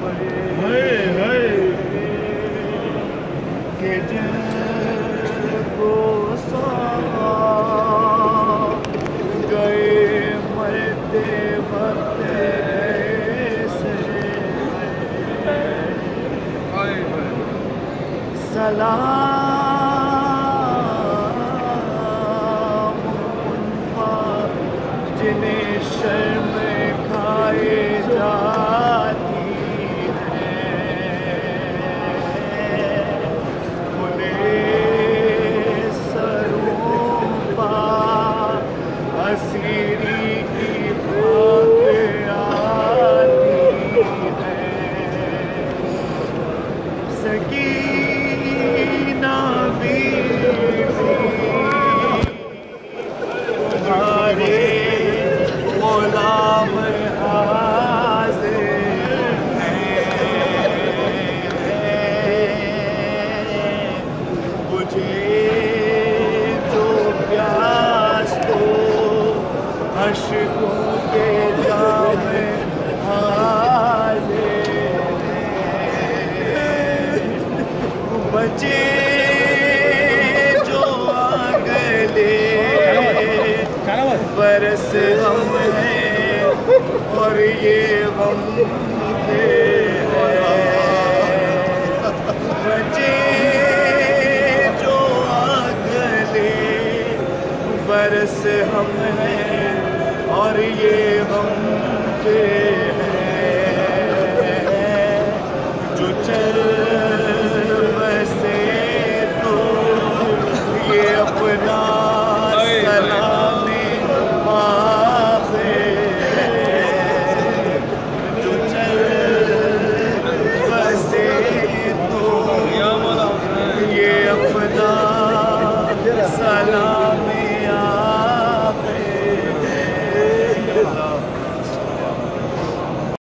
के जिनको गए मरते वक्त सलाम उन पर जिन्हें शर्म खाए जाती है, उन्हें सरों पर असीरी की फाक आती है। सकीना तुम्हारे गुलाम हाज़िर हैं, मुझे जो प्यास तो अश्कों के जाम हाज़िर हैं, बचे बरस हम हैं और ये गम के बचे जो अगले बरस हम हैं और ये गम के जो चल बसे तो ये अपना सलाम